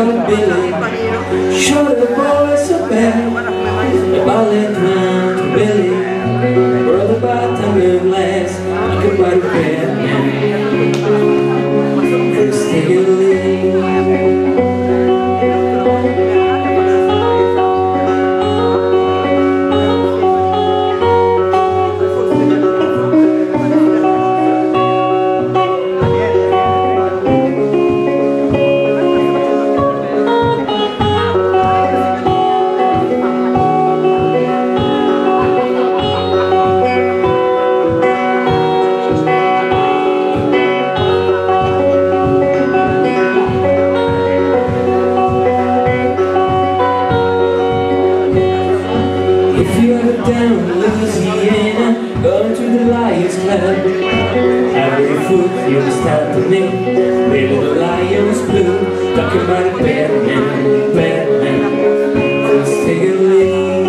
about Billy, show the boys a bell, about that man Billy, brother about time you last, like a body bed, first take it leave. If you ever down in Louisiana, going to the Lions Club, every foot you'll start to make, maybe the Lions blue, talking about a Batman, first take a lead.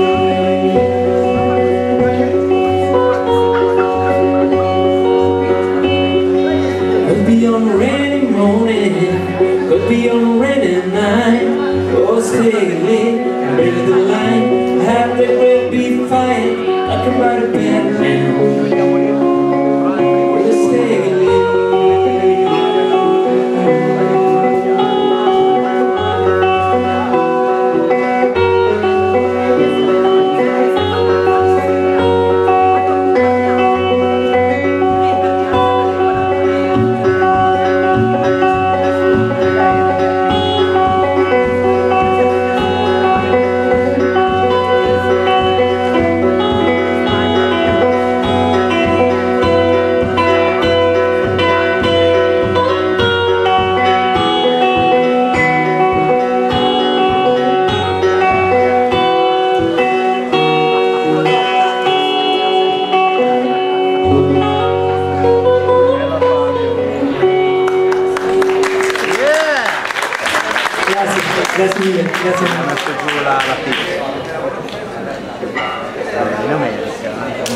Could be on a rainy morning, could be on a rainy night, oh stay late, ready the line, have the will be fine, talking about a Batman, let's stay late. Grazie mille, grazie. Ha messo giù la pizza in America.